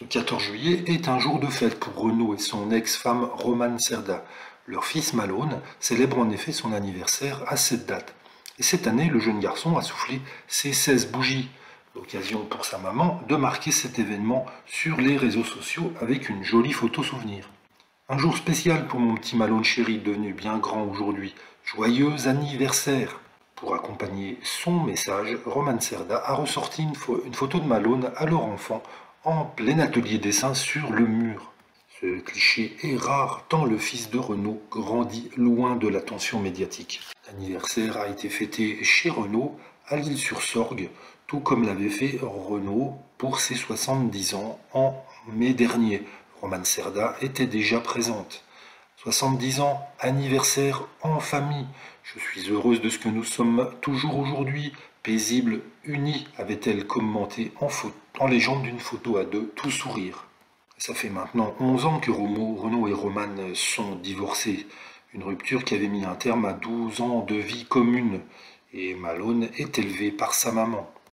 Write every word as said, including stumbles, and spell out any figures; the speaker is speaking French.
Le quatorze juillet est un jour de fête pour Renaud et son ex-femme Romane Cerda. Leur fils Malone célèbre en effet son anniversaire à cette date. Et cette année, le jeune garçon a soufflé ses seize bougies. L'occasion pour sa maman de marquer cet événement sur les réseaux sociaux avec une jolie photo souvenir. Un jour spécial pour mon petit Malone chéri devenu bien grand aujourd'hui. Joyeux anniversaire! Pour accompagner son message, Romane Cerda a ressorti une, pho- une photo de Malone à leur enfant en plein atelier dessin sur le mur. Ce cliché est rare tant le fils de Renaud grandit loin de l'attention médiatique. L'anniversaire a été fêté chez Renaud à l'Île-sur-Sorgue, tout comme l'avait fait Renaud pour ses soixante-dix ans en mai dernier. Romane Cerda était déjà présente. soixante-dix ans, anniversaire en famille. Je suis heureuse de ce que nous sommes toujours aujourd'hui, paisibles, unis, avait-elle commenté en, photo, en légende d'une photo à deux, tout sourire. Ça fait maintenant onze ans que Romo, Renaud et Romane sont divorcés. Une rupture qui avait mis un terme à douze ans de vie commune. Et Malone est élevé par sa maman.